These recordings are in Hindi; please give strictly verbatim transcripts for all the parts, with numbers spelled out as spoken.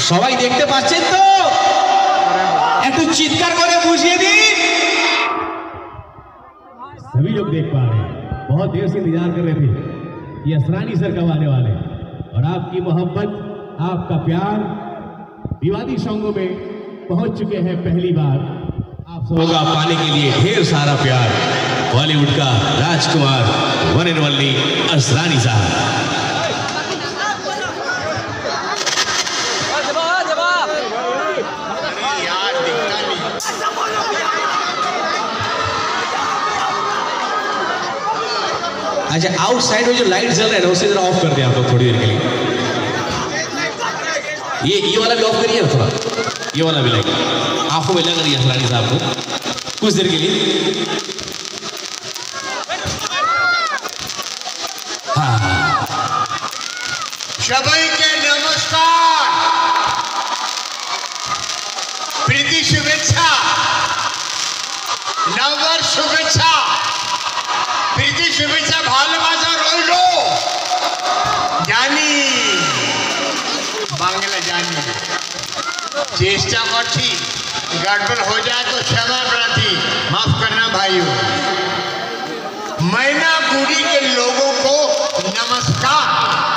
সবাই দেখতে পাচ্ছেন তো? একটু চিৎকার করে বুঝিয়ে দিন। सभी लोग देख पा रहे हैं, बहुत देर से इंतजार कर रहे थे कि असरानी सर कब आने वाले, और आपकी मोहब्बत, आपका प्यार विवादी सॉन्गों में पहुंच चुके हैं पहली बार। आप सबों का पाने के लिए ढेर सारा प्यार बॉलीवुड का राजकुमार वन एंड ओनली असरानी साहब। अच्छा, आउटसाइड में जो लाइट जल रहा है उसे जरा ऑफ कर दें आप लोग थोड़ी देर के लिए। ये ये वाला भी ऑफ करिए ना थोड़ा, ये वाला भी लाइट आंखों में लग रही है असरानी साहब को कुछ देर के लिए। हाँ, सभी के नमस्कार, प्रीति शुभेच्छा, नववर्ष शुभेच्छा, प्रीति शुभेच्छा, भालोबासा रोइलो जानी बांग्ला जानी चेष्टा करती गड़बड़ हो जाए तो क्षमा प्रार्थी, माफ करना भाइयों। मैनागुड़ी के लोगों को नमस्कार।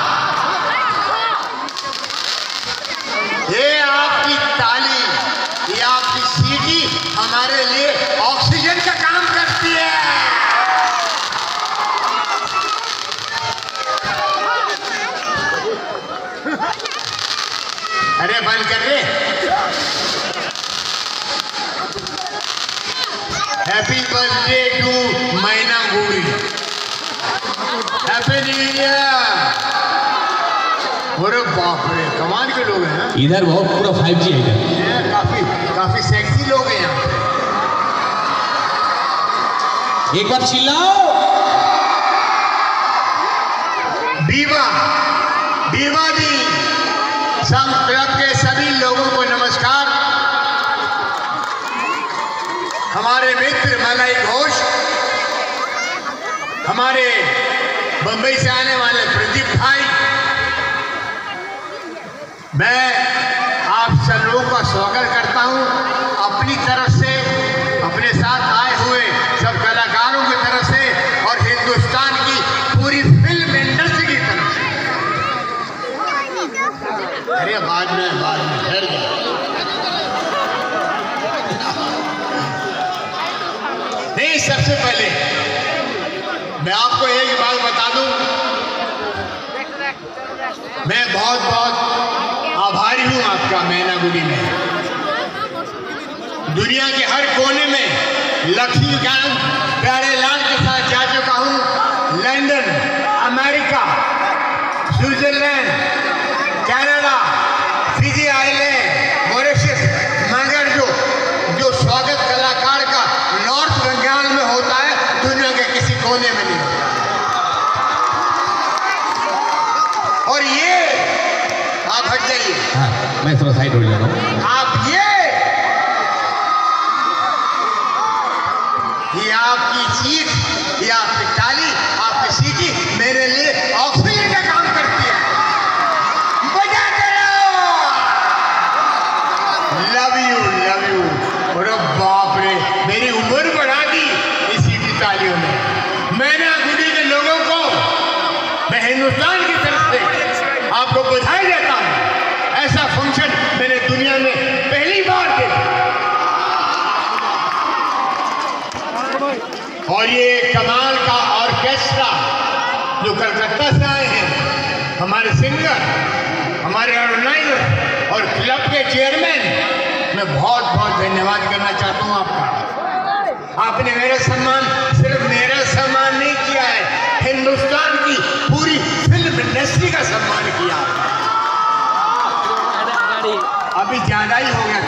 ये आपकी ताली, ये आपकी सीटी हमारे लिए ऑक्सीजन का काम करती है। अरे बंद कर दे। Happy birthday to Mainaguri, happy new year. अरे बाप रे, कमाल के लोग हैं। इधर बहुत पूरा फाइव जी है इधर, काफी काफी सेक्सी लोग हैं यहाँ। एक बार चिल्लाओ। बीवा बीवा दी संघ क्लब के सभी लोगों को नमस्कार। हमारे मित्र मलाई घोष, हमारे बंबई से आने वाले प्रदीप भाई, मैं आप सब लोगों का स्वागत करता हूं अपनी तरफ से, अपने साथ आए हुए सब कलाकारों की तरफ से और हिंदुस्तान की पूरी फिल्म इंडस्ट्री की तरफ से। अरे बाद में बाद में ठहर गया। नहीं, सबसे पहले मैं आपको एक बात बता दूं, मैं बहुत बहुत आभारी हूं आपका। मैनागुड़ी में दुनिया के हर कोने में लक्ष्मीकांत प्यारे लाल के साथ जा चुका हूं। London, America, Switzerland, Canada, Fiji island, Mauritius, मगर जो जो स्वागत कलाकार का नॉर्थ बंगाल में होता है, दुनिया के किसी कोने में नहीं होता। और ये आप हट जाइए। हाँ, मैं थोड़ा साइड हो जा रहा हूँ। आप ये ये आपकी चीख, ये आपकी ताली, आपकी सीटी मेरे लिए ऑक्सीजन का काम करती है। बजाते रहो। Love you love you. अरे बाप रे, मेरी उम्र बढ़ा दी इस सीटी तालियों ने। मैनागुड़ी के लोगों को मैं हिंदुस्तान की तरफ से आपको बधाई देता हूँ। ऐसा फंक्शन मैंने दुनिया में पहली बार देखा। और ये कमाल का ऑर्केस्ट्रा जो कलकत्ता से आए हैं, हमारे सिंगर, हमारे ऑर्गेनाइजर और क्लब के चेयरमैन, मैं बहुत बहुत धन्यवाद करना चाहता हूँ आपका। आपने मेरा सम्मान, सिर्फ मेरा सम्मान नहीं किया है, हिंदुस्तान की पूरी फिल्म इंडस्ट्री का सम्मान किया। अभी ज्यादा ही हो गया